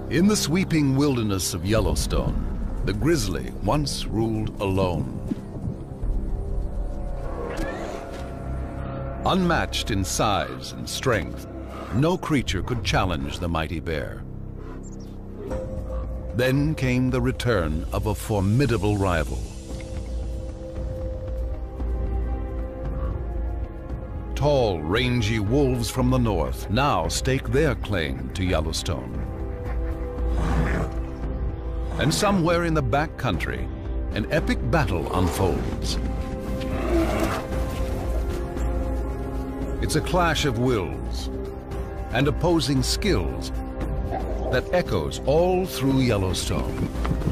In the sweeping wilderness of Yellowstone, the grizzly once ruled alone. Unmatched in size and strength, no creature could challenge the mighty bear. Then came the return of a formidable rival. Tall, rangy wolves from the north now stake their claim to Yellowstone. And somewhere in the back country, an epic battle unfolds. It's a clash of wills and opposing skills that echoes all through Yellowstone.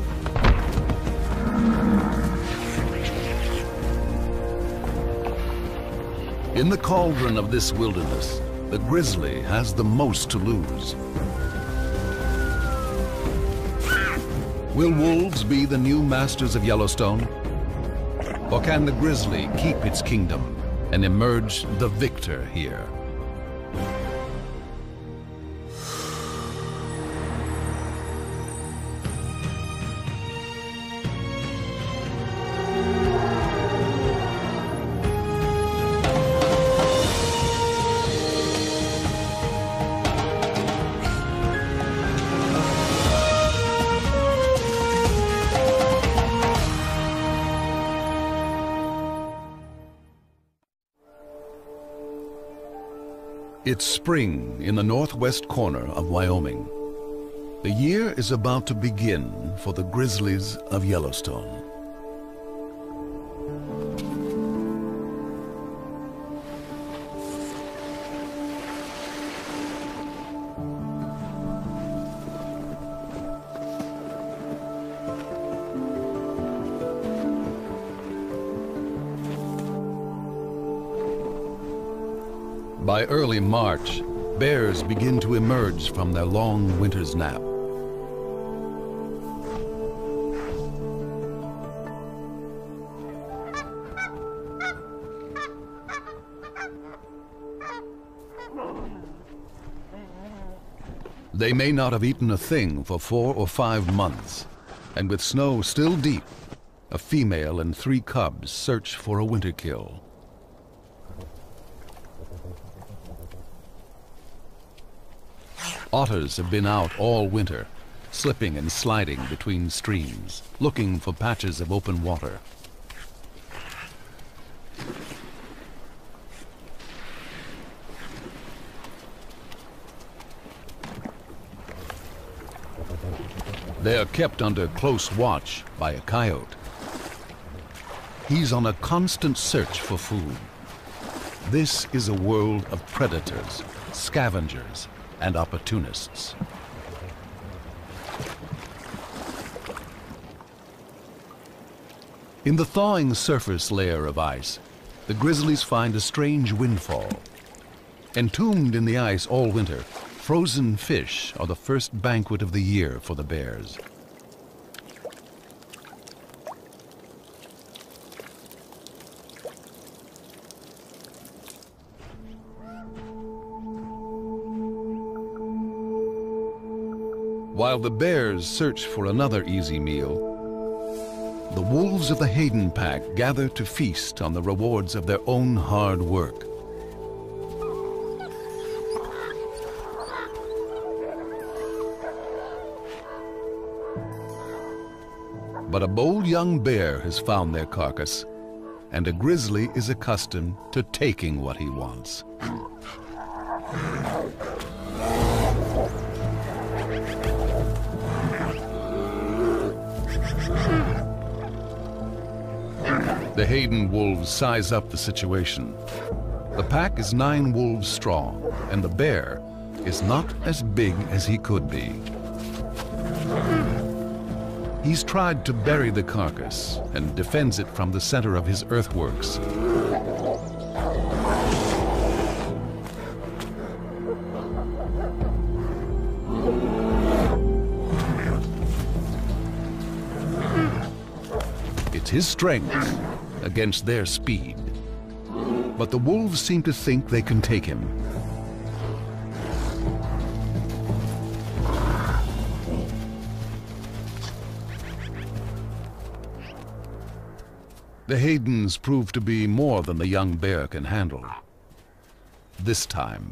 In the cauldron of this wilderness, the grizzly has the most to lose. Will wolves be the new masters of Yellowstone? Or can the grizzly keep its kingdom and emerge the victor here? It's spring in the northwest corner of Wyoming. The year is about to begin for the grizzlies of Yellowstone. By early March, bears begin to emerge from their long winter's nap. They may not have eaten a thing for 4 or 5 months, and with snow still deep, a female and 3 cubs search for a winter kill. Otters have been out all winter, slipping and sliding between streams, looking for patches of open water. They are kept under close watch by a coyote. He's on a constant search for food. This is a world of predators, scavengers, and opportunists. In the thawing surface layer of ice, the grizzlies find a strange windfall. Entombed in the ice all winter, frozen fish are the first banquet of the year for the bears. While the bears search for another easy meal, the wolves of the Hayden pack gather to feast on the rewards of their own hard work. But a bold young bear has found their carcass, and a grizzly is accustomed to taking what he wants. The Hayden wolves size up the situation. The pack is 9 wolves strong, and the bear is not as big as he could be. He's tried to bury the carcass and defends it from the center of his earthworks. It's his strength against their speed. But the wolves seem to think they can take him. The Haydens prove to be more than the young bear can handle. This time.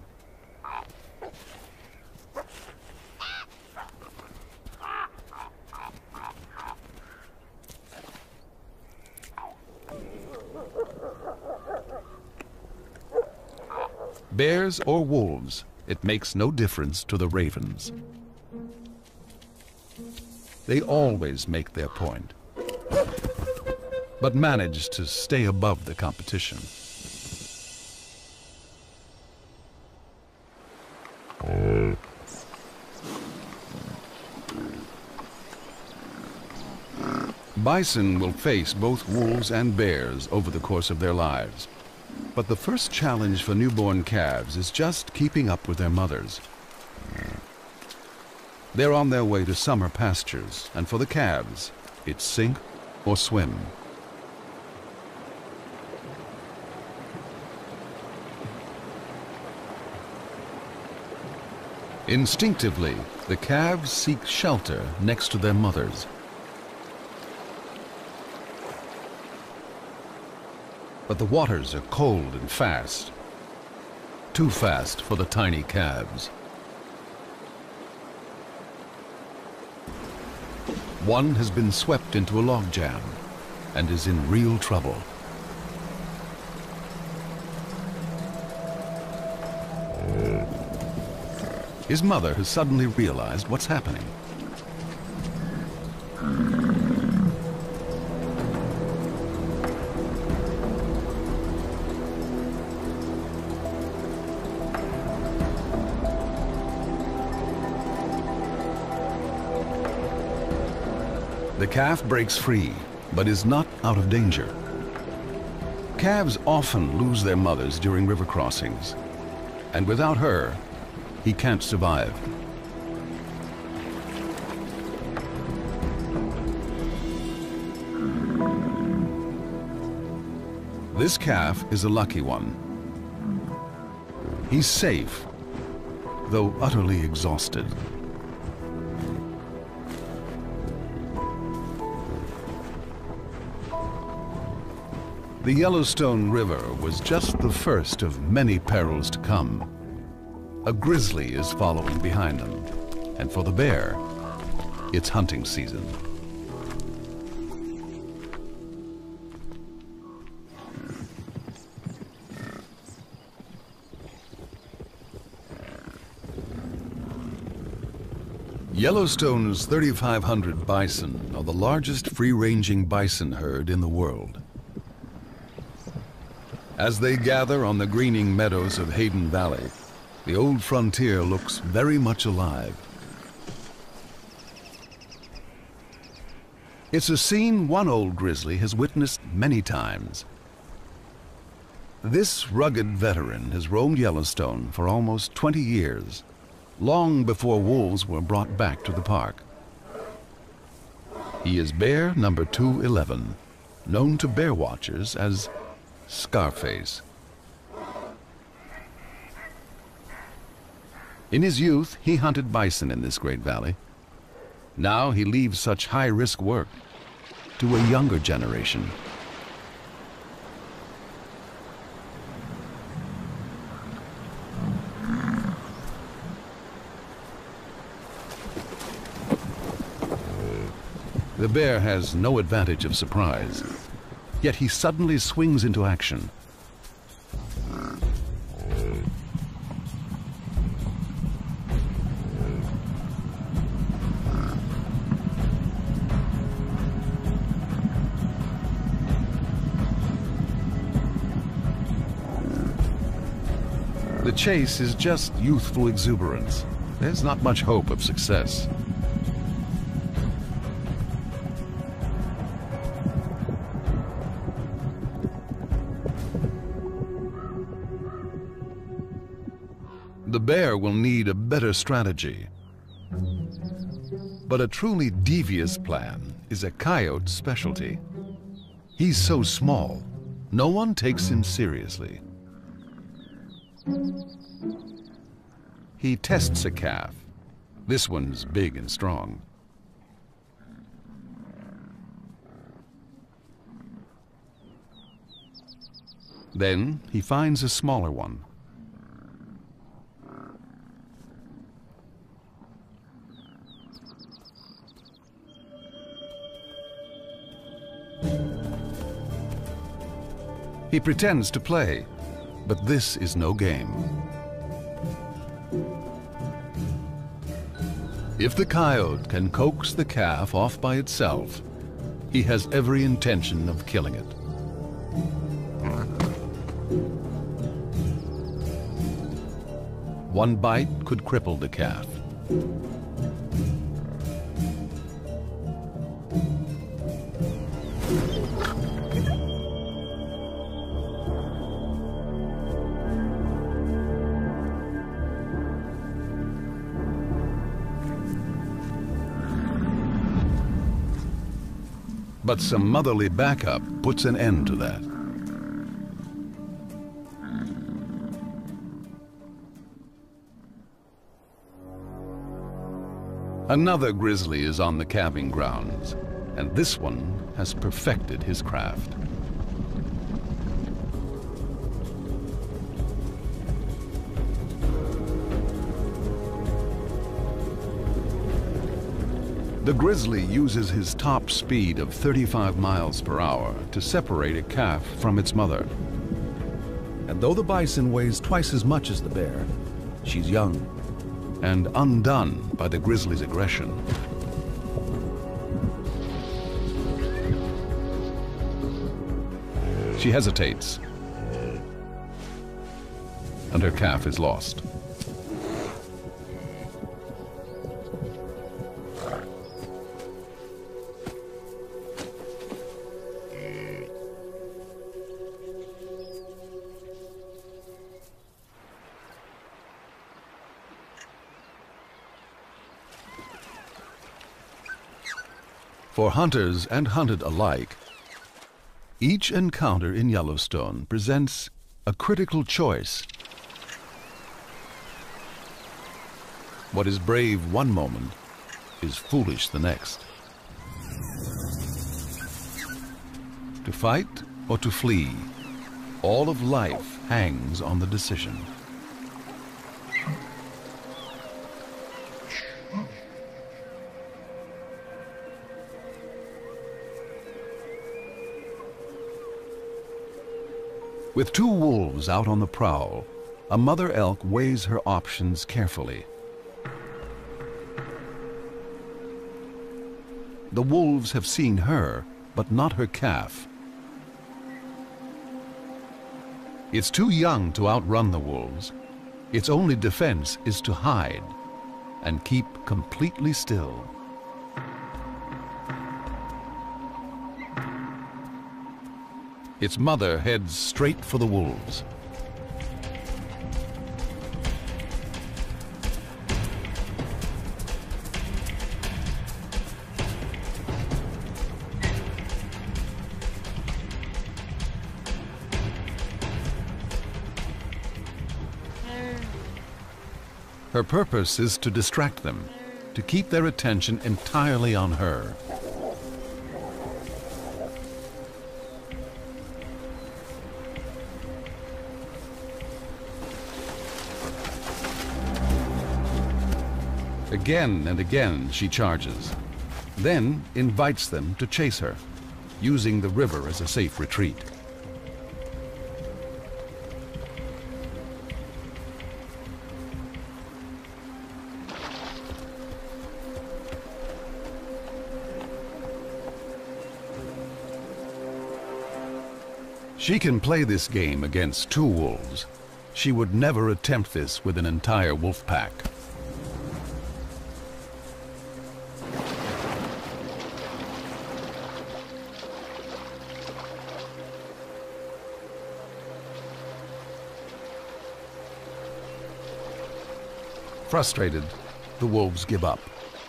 Bears or wolves, it makes no difference to the ravens. They always make their point, but manage to stay above the competition. Bison will face both wolves and bears over the course of their lives. But the first challenge for newborn calves is just keeping up with their mothers. They're on their way to summer pastures, and for the calves, it's sink or swim. Instinctively, the calves seek shelter next to their mothers. But the waters are cold and fast. Too fast for the tiny calves. One has been swept into a logjam and is in real trouble. His mother has suddenly realized what's happening. The calf breaks free, but is not out of danger. Calves often lose their mothers during river crossings, and without her, he can't survive. This calf is a lucky one. He's safe, though utterly exhausted. The Yellowstone River was just the first of many perils to come. A grizzly is following behind them, and for the bear, it's hunting season. Yellowstone's 3,500 bison are the largest free-ranging bison herd in the world. As they gather on the greening meadows of Hayden Valley, the old frontier looks very much alive. It's a scene one old grizzly has witnessed many times. This rugged veteran has roamed Yellowstone for almost 20 years, long before wolves were brought back to the park. He is bear number 211, known to bear watchers as Scarface. In his youth, he hunted bison in this great valley. Now he leaves such high-risk work to a younger generation. The bear has no advantage of surprise, yet he suddenly swings into action. The chase is just youthful exuberance. There's not much hope of success. The bear will need a better strategy. But a truly devious plan is a coyote's specialty. He's so small, no one takes him seriously. He tests a calf. This one's big and strong. Then he finds a smaller one. He pretends to play, but this is no game. If the coyote can coax the calf off by itself, he has every intention of killing it. One bite could cripple the calf. But some motherly backup puts an end to that. Another grizzly is on the calving grounds, and this one has perfected his craft. The grizzly uses his top speed of 35 miles per hour to separate a calf from its mother. And though the bison weighs twice as much as the bear, she's young. And undone by the grizzly's aggression. She hesitates, and her calf is lost. For hunters and hunted alike, each encounter in Yellowstone presents a critical choice. What is brave one moment is foolish the next. To fight or to flee, all of life hangs on the decision. With two wolves out on the prowl, a mother elk weighs her options carefully. The wolves have seen her, but not her calf. It's too young to outrun the wolves. Its only defense is to hide and keep completely still. Its mother heads straight for the wolves. Her purpose is to distract them, to keep their attention entirely on her. Again and again she charges, then invites them to chase her, using the river as a safe retreat. She can play this game against two wolves. She would never attempt this with an entire wolf pack. Frustrated, the wolves give up.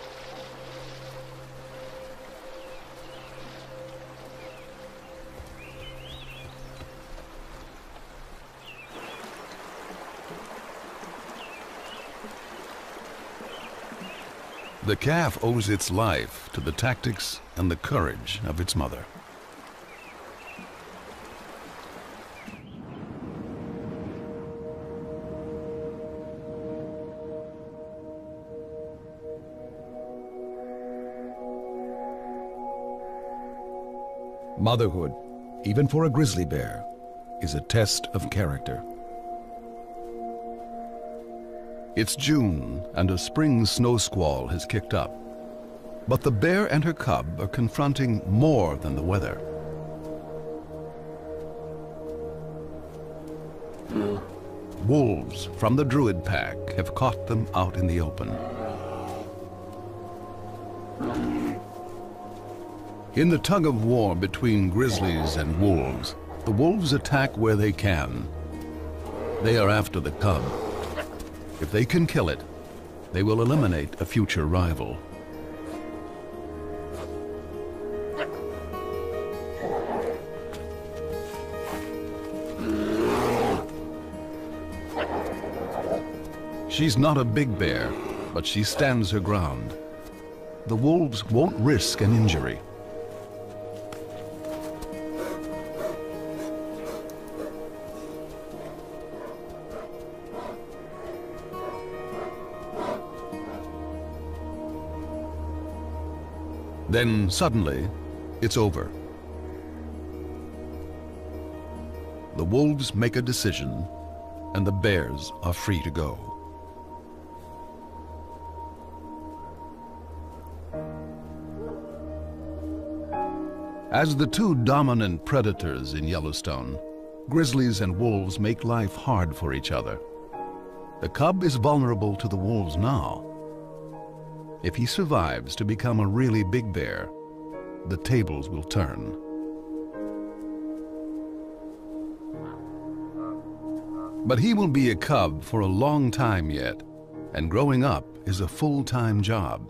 The calf owes its life to the tactics and the courage of its mother. Motherhood, even for a grizzly bear, is a test of character. It's June, and a spring snow squall has kicked up. But the bear and her cub are confronting more than the weather. Wolves from the Druid pack have caught them out in the open. In the tug-of-war between grizzlies and wolves, the wolves attack where they can. They are after the cub. If they can kill it, they will eliminate a future rival. She's not a big bear, but she stands her ground. The wolves won't risk an injury. Then suddenly, it's over. The wolves make a decision, and the bears are free to go. As the two dominant predators in Yellowstone, grizzlies and wolves make life hard for each other. The cub is vulnerable to the wolves now. If he survives to become a really big bear, the tables will turn. But he will be a cub for a long time yet, and growing up is a full-time job.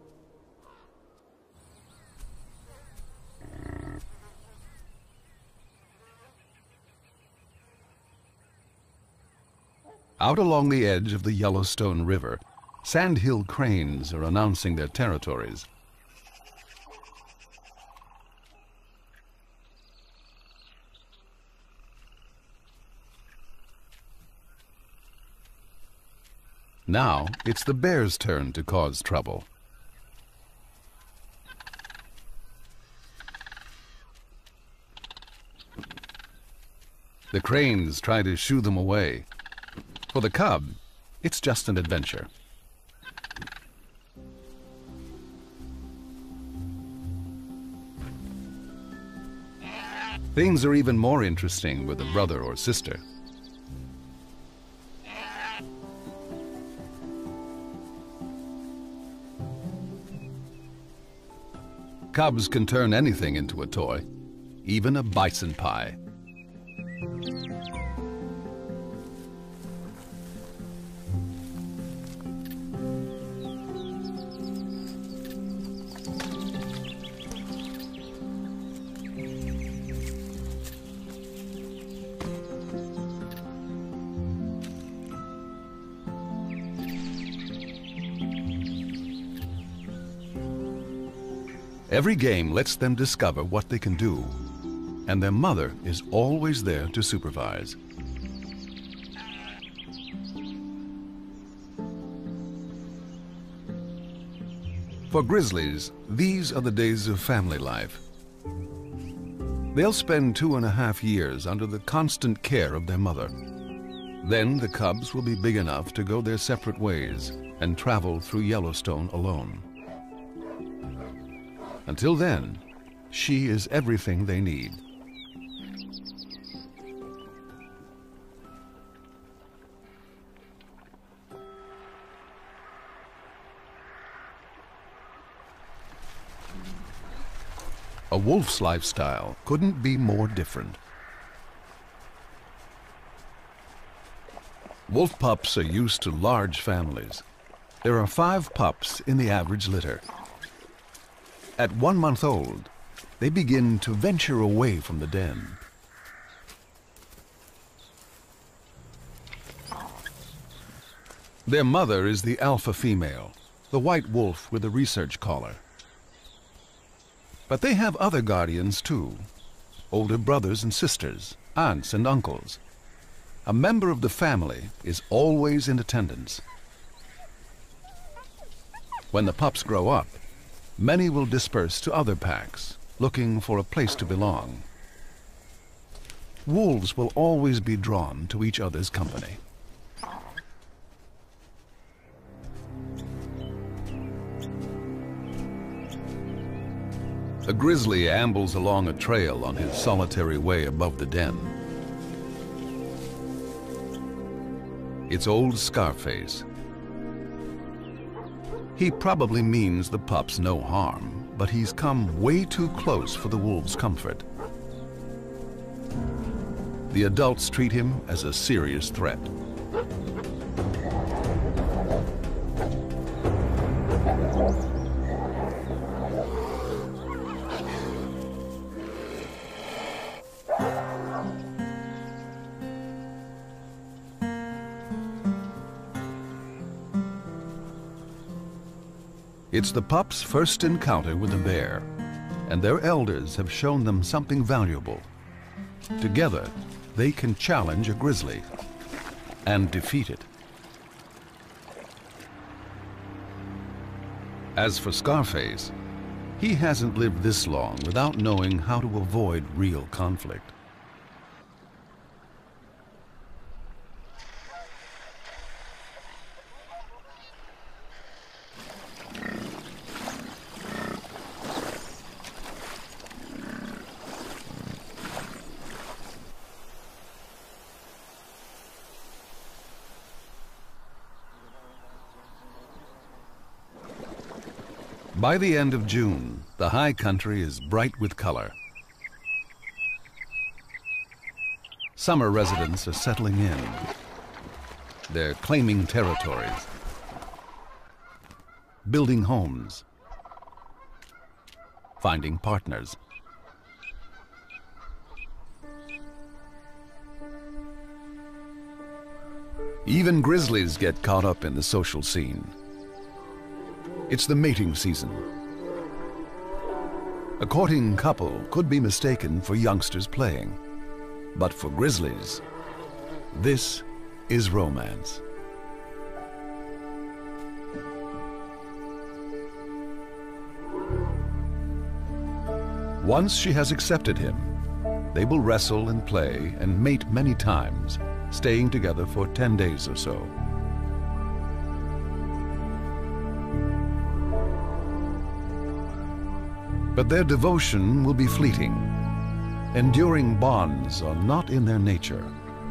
Out along the edge of the Yellowstone River, sandhill cranes are announcing their territories. Now it's the bear's turn to cause trouble. The cranes try to shoo them away. For the cub, it's just an adventure. Things are even more interesting with a brother or sister. Cubs can turn anything into a toy, even a bison pie. Every game lets them discover what they can do, and their mother is always there to supervise. For grizzlies, these are the days of family life. They'll spend 2.5 years under the constant care of their mother. Then the cubs will be big enough to go their separate ways and travel through Yellowstone alone. Until then, she is everything they need. A wolf's lifestyle couldn't be more different. Wolf pups are used to large families. There are 5 pups in the average litter. At 1 month old, they begin to venture away from the den. Their mother is the alpha female, the white wolf with a research collar. But they have other guardians too, older brothers and sisters, aunts and uncles. A member of the family is always in attendance. When the pups grow up, many will disperse to other packs, looking for a place to belong. Wolves will always be drawn to each other's company. A grizzly ambles along a trail on his solitary way above the den. It's old Scarface. He probably means the pups no harm, but he's come way too close for the wolves' comfort. The adults treat him as a serious threat. It's the pups' first encounter with a bear, and their elders have shown them something valuable. Together, they can challenge a grizzly and defeat it. As for Scarface, he hasn't lived this long without knowing how to avoid real conflict. By the end of June, the high country is bright with color. Summer residents are settling in. They're claiming territories, building homes, finding partners. Even grizzlies get caught up in the social scene. It's the mating season. A courting couple could be mistaken for youngsters playing, but for grizzlies, this is romance. Once she has accepted him, they will wrestle and play and mate many times, staying together for 10 days or so. But their devotion will be fleeting. Enduring bonds are not in their nature.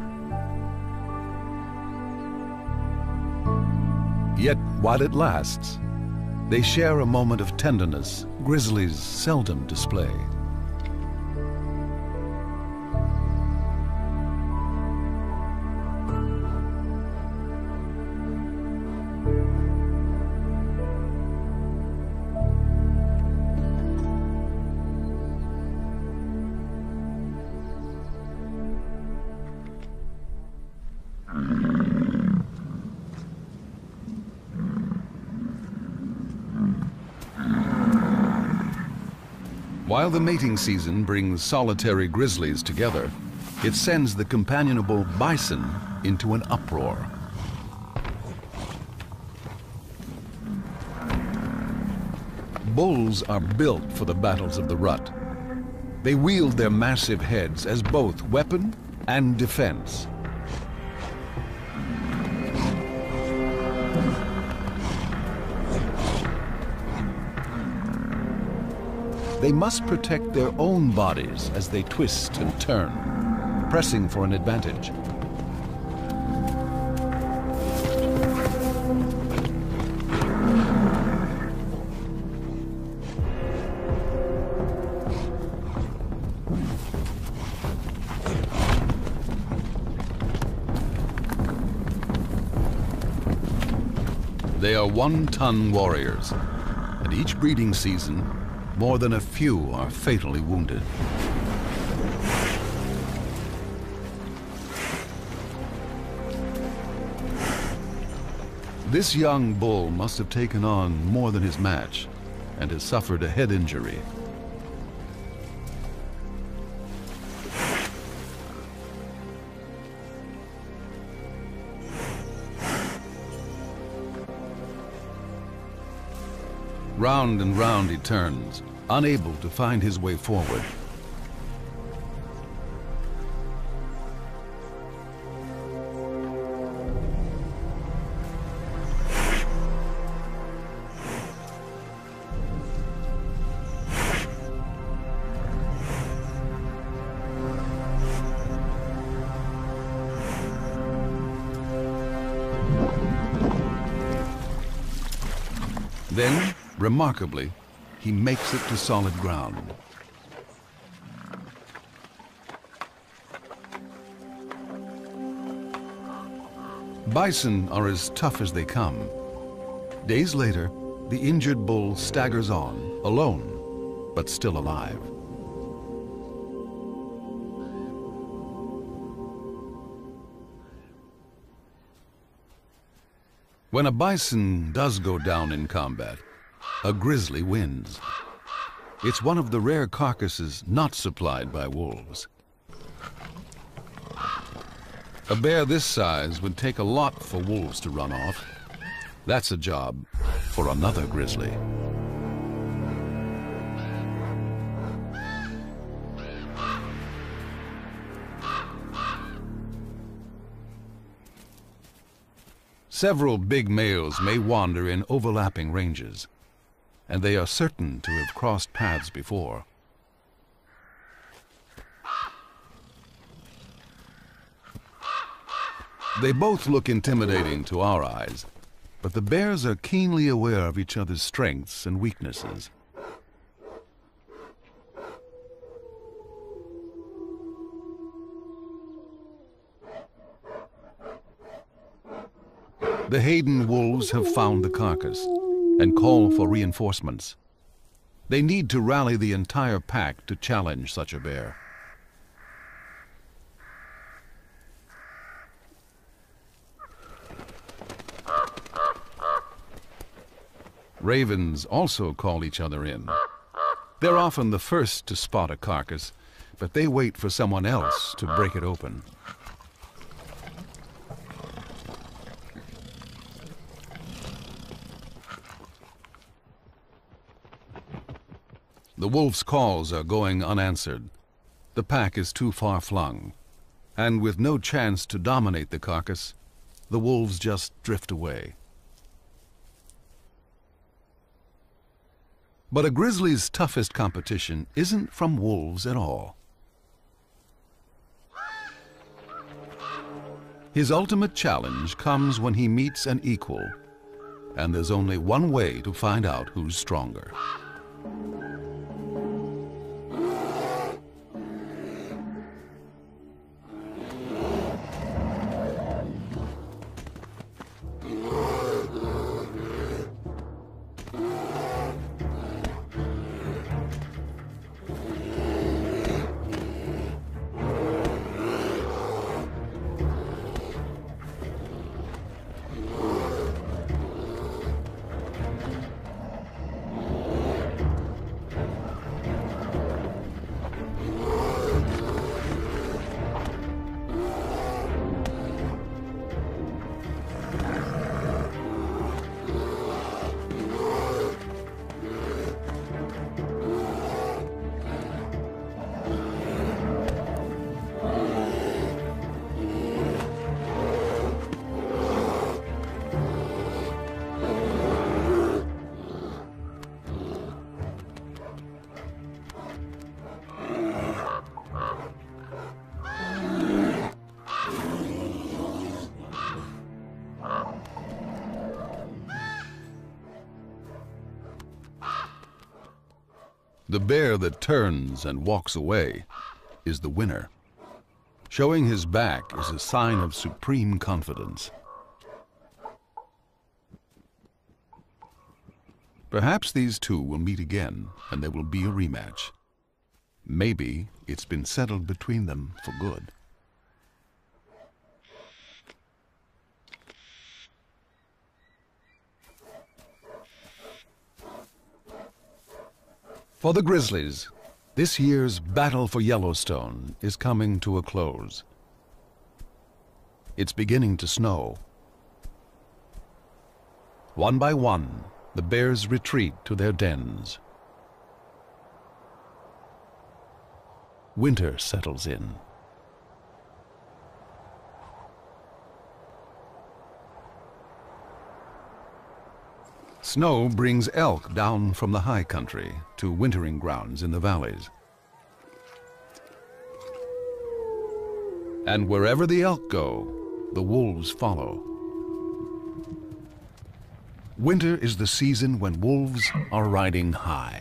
Yet, while it lasts, they share a moment of tenderness grizzlies seldom display. While the mating season brings solitary grizzlies together, it sends the companionable bison into an uproar. Bulls are built for the battles of the rut. They wield their massive heads as both weapon and defense. They must protect their own bodies as they twist and turn, pressing for an advantage. They are one-ton warriors, and each breeding season, more than a few are fatally wounded. This young bull must have taken on more than his match and has suffered a head injury. Round and round he turns, unable to find his way forward. Then, remarkably, he makes it to solid ground. Bison are as tough as they come. Days later, the injured bull staggers on, alone, but still alive. When a bison does go down in combat, a grizzly wins. It's one of the rare carcasses not supplied by wolves. A bear this size would take a lot for wolves to run off. That's a job for another grizzly. Several big males may wander in overlapping ranges, and they are certain to have crossed paths before. They both look intimidating to our eyes, but the bears are keenly aware of each other's strengths and weaknesses. The Hayden wolves have found the carcass and call for reinforcements. They need to rally the entire pack to challenge such a bear. Ravens also call each other in. They're often the first to spot a carcass, but they wait for someone else to break it open. The wolf's calls are going unanswered. The pack is too far flung, and with no chance to dominate the carcass, the wolves just drift away. But a grizzly's toughest competition isn't from wolves at all. His ultimate challenge comes when he meets an equal, and there's only one way to find out who's stronger. The bear that turns and walks away is the winner. Showing his back is a sign of supreme confidence. Perhaps these two will meet again and there will be a rematch. Maybe it's been settled between them for good. For the Grizzlies, this year's battle for Yellowstone is coming to a close. It's beginning to snow. One by one, the bears retreat to their dens. winter settles in. Snow brings elk down from the high country to wintering grounds in the valleys. And wherever the elk go, the wolves follow. Winter is the season when wolves are riding high.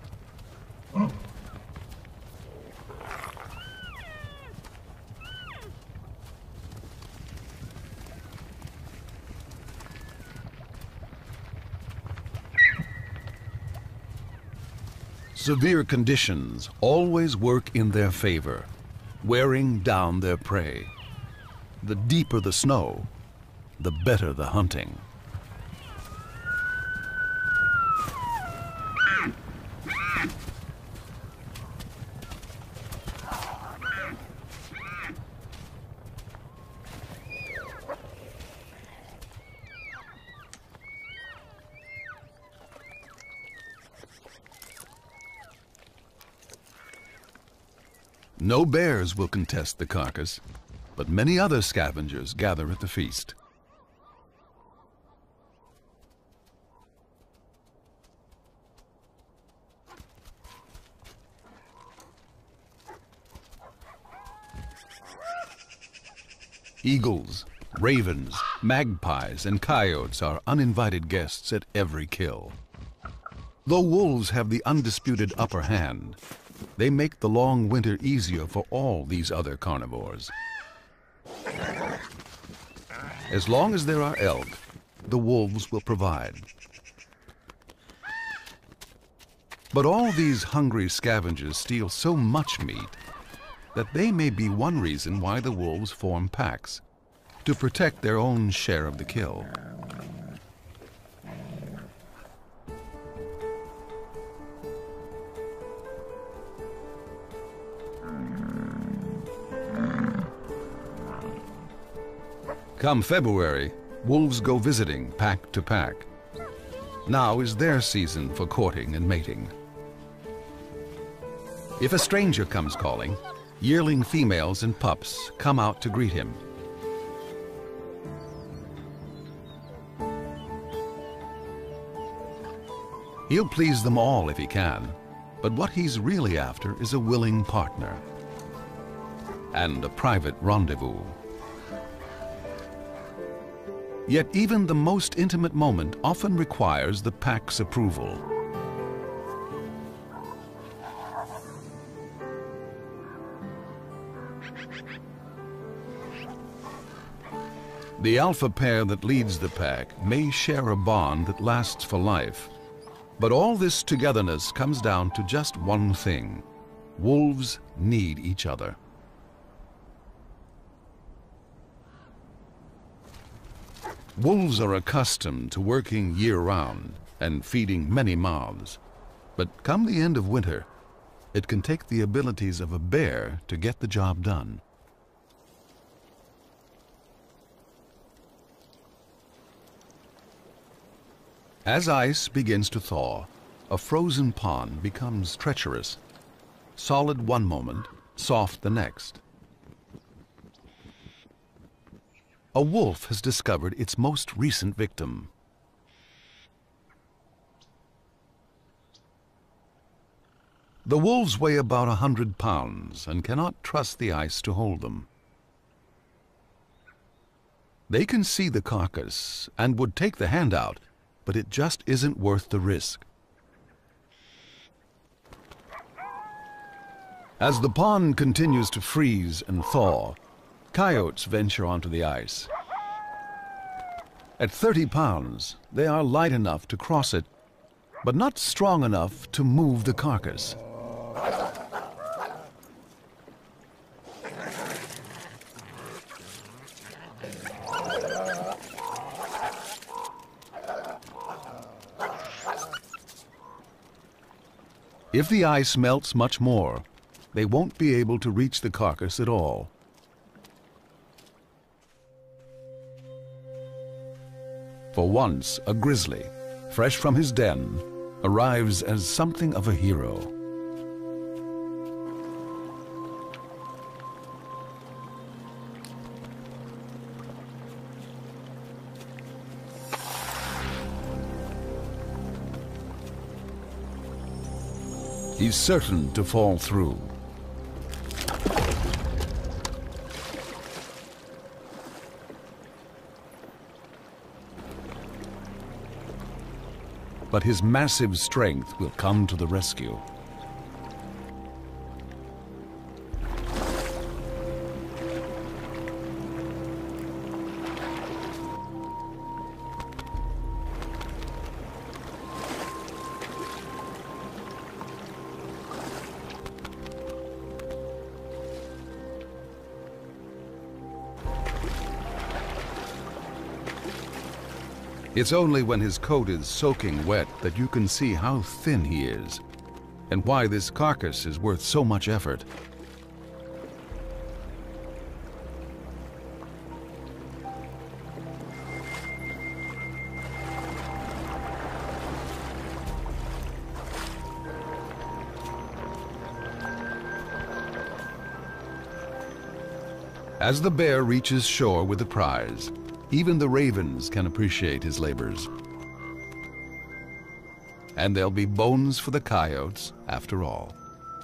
Severe conditions always work in their favor, wearing down their prey. The deeper the snow, the better the hunting. No bears will contest the carcass, but many other scavengers gather at the feast. Eagles, ravens, magpies, and coyotes are uninvited guests at every kill. Though wolves have the undisputed upper hand, they make the long winter easier for all these other carnivores. As long as there are elk, the wolves will provide. But all these hungry scavengers steal so much meat that they may be one reason why the wolves form packs, to protect their own share of the kill. Come February, wolves go visiting pack to pack. Now is their season for courting and mating. If a stranger comes calling, yearling females and pups come out to greet him. He'll please them all if he can, but what he's really after is a willing partner and a private rendezvous. Yet even the most intimate moment often requires the pack's approval. The alpha pair that leads the pack may share a bond that lasts for life, but all this togetherness comes down to just one thing: wolves need each other. Wolves are accustomed to working year-round and feeding many mouths, but come the end of winter, it can take the abilities of a bear to get the job done. As ice begins to thaw, a frozen pond becomes treacherous, solid one moment, soft the next. A wolf has discovered its most recent victim. The wolves weigh about 100 pounds and cannot trust the ice to hold them. They can see the carcass and would take the handout, but it just isn't worth the risk. As the pond continues to freeze and thaw, coyotes venture onto the ice. At 30 pounds, they are light enough to cross it, but not strong enough to move the carcass. If the ice melts much more, they won't be able to reach the carcass at all. For once, a grizzly, fresh from his den, arrives as something of a hero. He's certain to fall through. But his massive strength will come to the rescue. It's only when his coat is soaking wet that you can see how thin he is, and why this carcass is worth so much effort. As the bear reaches shore with the prize, even the ravens can appreciate his labors. And there'll be bones for the coyotes after all.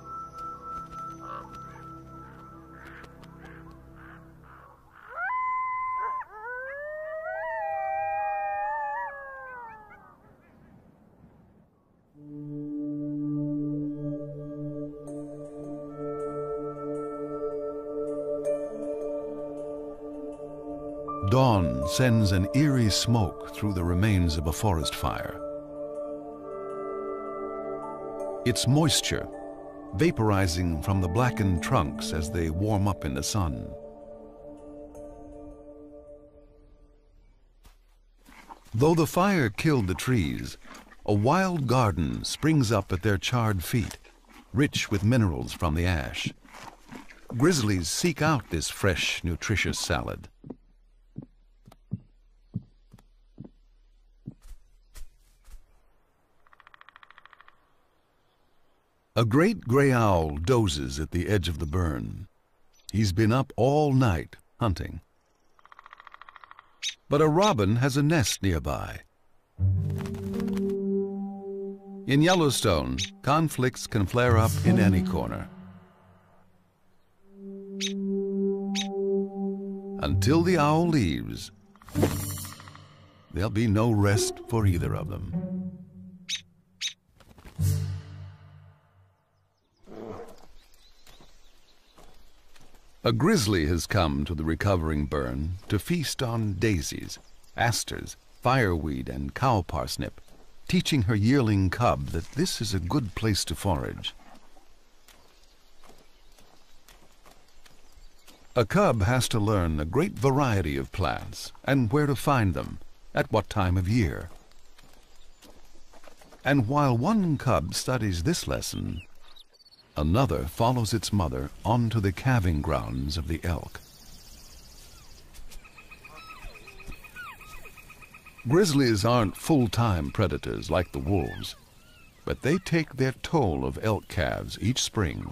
Dawn sends an eerie smoke through the remains of a forest fire. It's moisture, vaporizing from the blackened trunks as they warm up in the sun. Though the fire killed the trees, a wild garden springs up at their charred feet, rich with minerals from the ash. Grizzlies seek out this fresh, nutritious salad. A great gray owl dozes at the edge of the burn. He's been up all night hunting. But a robin has a nest nearby. In Yellowstone, conflicts can flare up in any corner. Until the owl leaves, there'll be no rest for either of them. A grizzly has come to the recovering burn to feast on daisies, asters, fireweed, and cow parsnip, teaching her yearling cub that this is a good place to forage. A cub has to learn a great variety of plants and where to find them, at what time of year. And while one cub studies this lesson, another follows its mother onto the calving grounds of the elk. Grizzlies aren't full-time predators like the wolves, but they take their toll of elk calves each spring.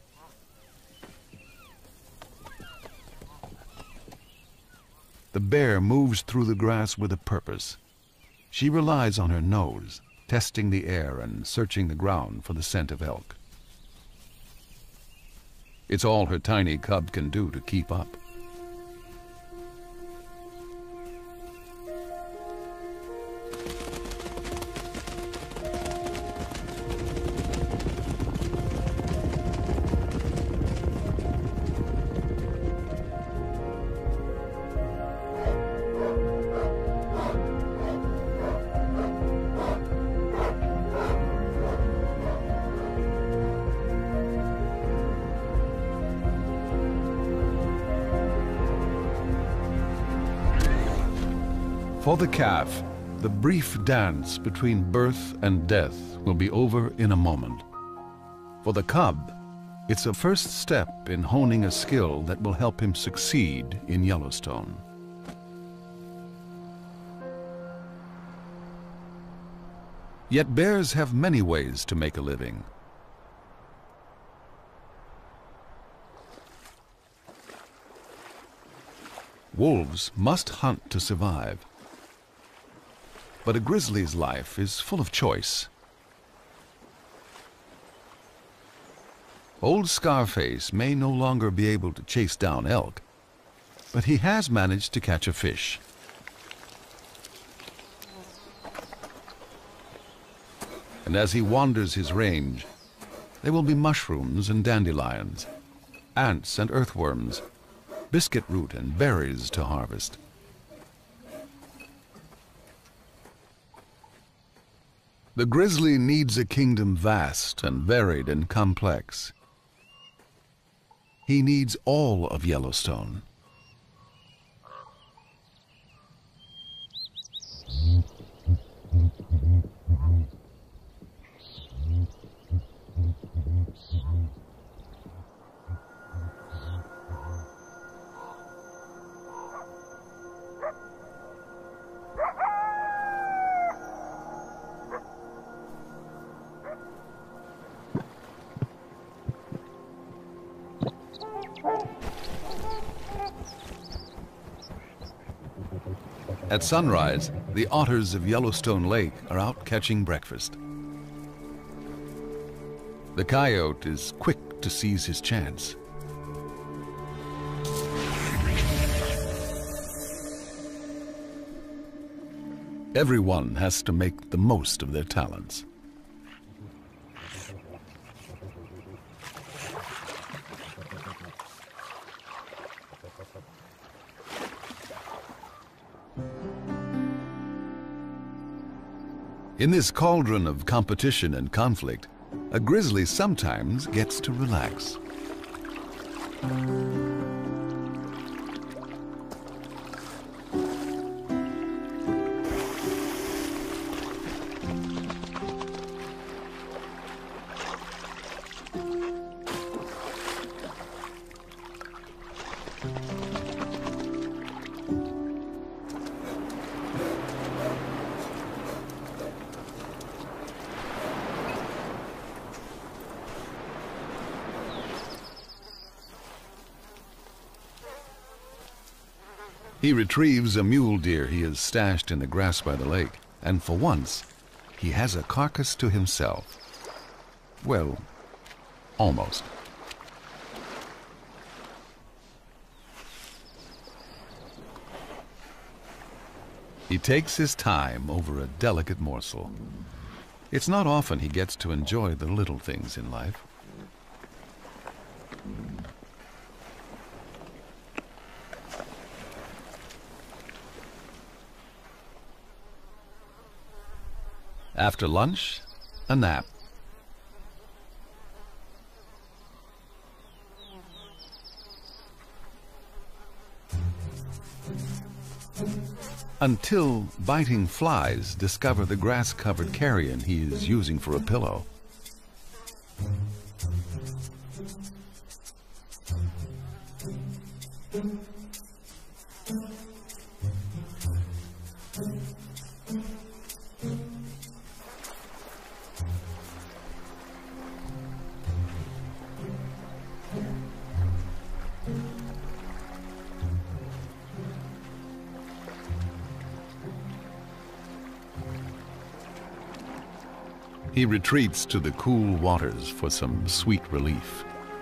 The bear moves through the grass with a purpose. She relies on her nose, testing the air and searching the ground for the scent of elk. It's all her tiny cub can do to keep up. For the calf, the brief dance between birth and death will be over in a moment. For the cub, it's a first step in honing a skill that will help him succeed in Yellowstone. Yet bears have many ways to make a living. Wolves must hunt to survive. But a grizzly's life is full of choice. Old Scarface may no longer be able to chase down elk, but he has managed to catch a fish. And as he wanders his range, there will be mushrooms and dandelions, ants and earthworms, biscuit root and berries to harvest. The grizzly needs a kingdom vast and varied and complex. He needs all of Yellowstone. At sunrise, the otters of Yellowstone Lake are out catching breakfast. The coyote is quick to seize his chance. Everyone has to make the most of their talents. In this cauldron of competition and conflict, a grizzly sometimes gets to relax. He retrieves a mule deer he has stashed in the grass by the lake, and for once, he has a carcass to himself. Well, almost. He takes his time over a delicate morsel. It's not often he gets to enjoy the little things in life. After lunch, a nap. Until biting flies discover the grass-covered carrion he is using for a pillow. He retreats to the cool waters for some sweet relief.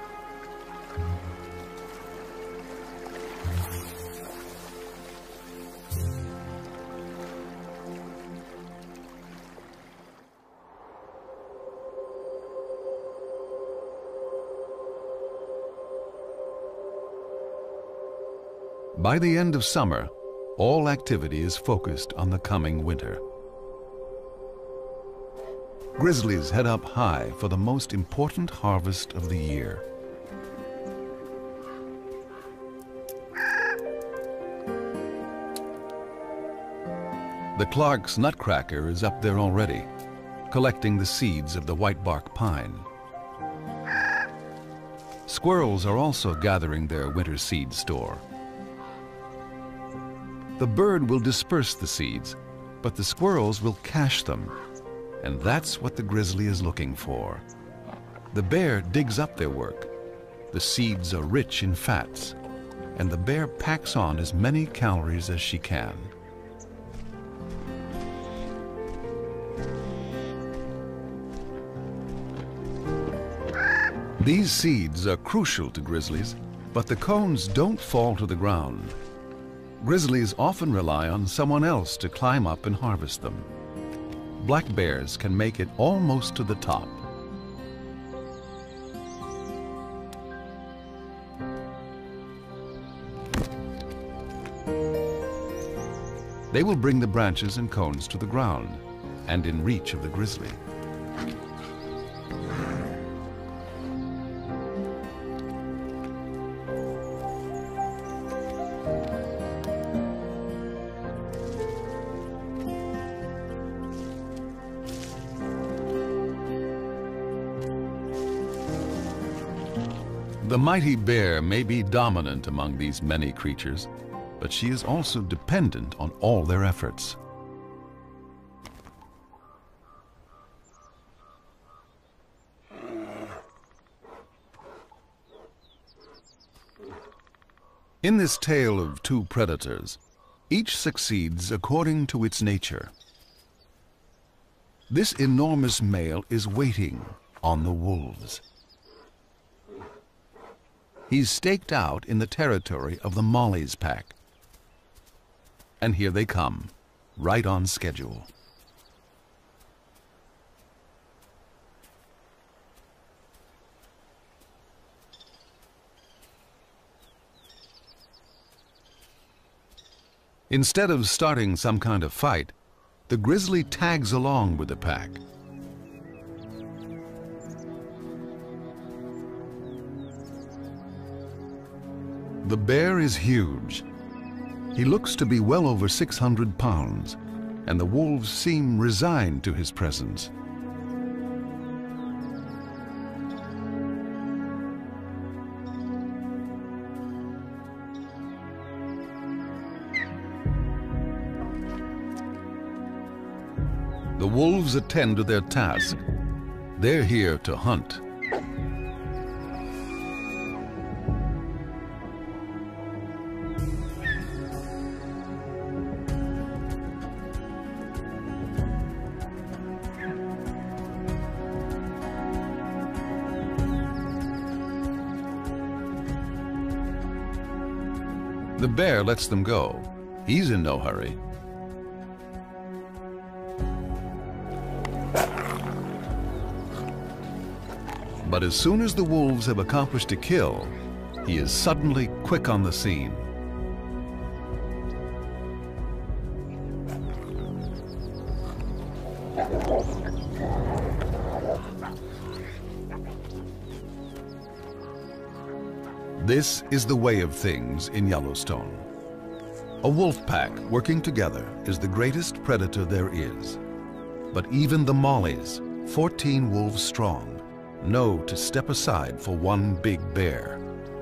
By the end of summer, all activity is focused on the coming winter. Grizzlies head up high for the most important harvest of the year. The Clark's nutcracker is up there already, collecting the seeds of the whitebark pine. Squirrels are also gathering their winter seed store. The bird will disperse the seeds, but the squirrels will cache them. And that's what the grizzly is looking for. The bear digs up their work. The seeds are rich in fats, and the bear packs on as many calories as she can. These seeds are crucial to grizzlies, but the cones don't fall to the ground. Grizzlies often rely on someone else to climb up and harvest them. Black bears can make it almost to the top. They will bring the branches and cones to the ground and in reach of the grizzly. The mighty bear may be dominant among these many creatures, but she is also dependent on all their efforts. In this tale of two predators, each succeeds according to its nature. This enormous male is waiting on the wolves. He's staked out in the territory of the Molly's pack. And here they come, right on schedule. Instead of starting some kind of fight, the grizzly tags along with the pack. The bear is huge. He looks to be well over 600 pounds, and the wolves seem resigned to his presence. The wolves attend to their task. They're here to hunt. The bear lets them go. He's in no hurry. But as soon as the wolves have accomplished a kill, he is suddenly quick on the scene. This is the way of things in Yellowstone. A wolf pack working together is the greatest predator there is. But even the Mollies, 14 wolves strong, know to step aside for one big bear.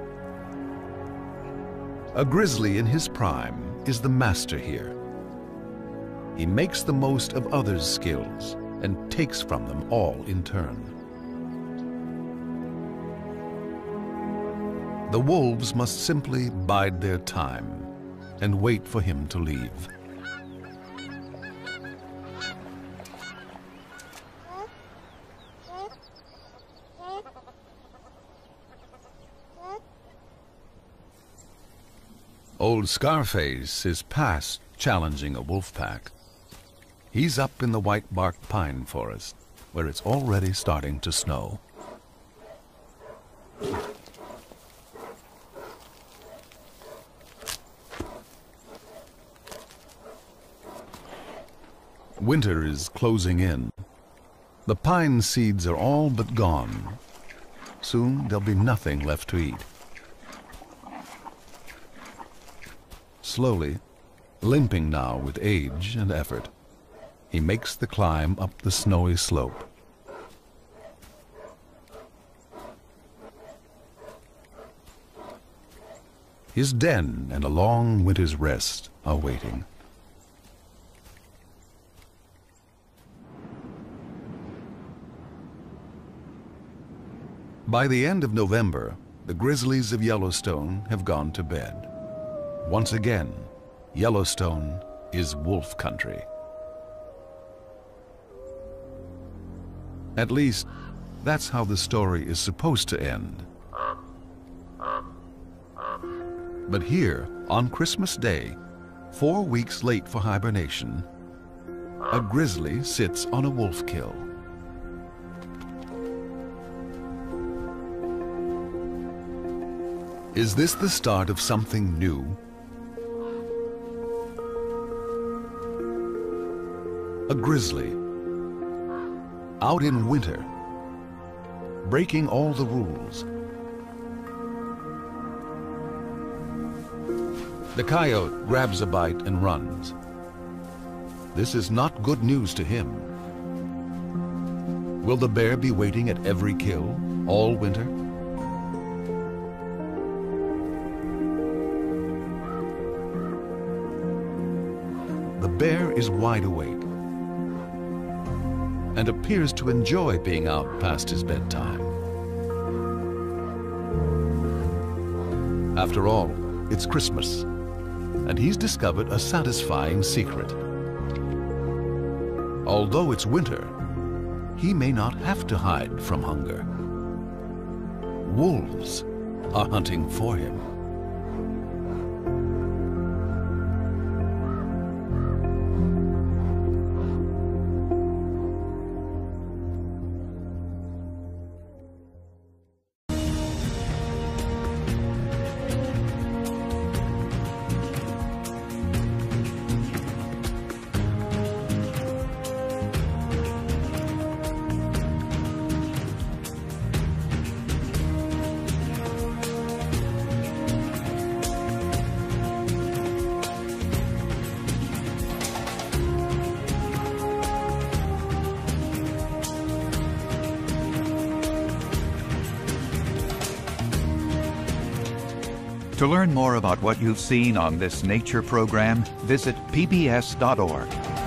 A grizzly in his prime is the master here. He makes the most of others' skills and takes from them all in turn. The wolves must simply bide their time and wait for him to leave. Old Scarface is past challenging a wolf pack. He's up in the white bark pine forest, where it's already starting to snow. Winter is closing in. The pine seeds are all but gone. Soon there'll be nothing left to eat. Slowly, limping now with age and effort, he makes the climb up the snowy slope. His den and a long winter's rest are waiting. By the end of November, the grizzlies of Yellowstone have gone to bed. Once again, Yellowstone is wolf country. At least, That's how the story is supposed to end. But here, on Christmas Day, 4 weeks late for hibernation, a grizzly sits on a wolf kill. Is this the start of something new? A grizzly, out in winter, breaking all the rules. The coyote grabs a bite and runs. This is not good news to him. Will the bear be waiting at every kill all winter? The bear is wide awake and appears to enjoy being out past his bedtime. After all, it's Christmas, and he's discovered a satisfying secret. Although it's winter, he may not have to hide from hunger. Wolves are hunting for him. To learn more about what you've seen on this nature program, visit pbs.org.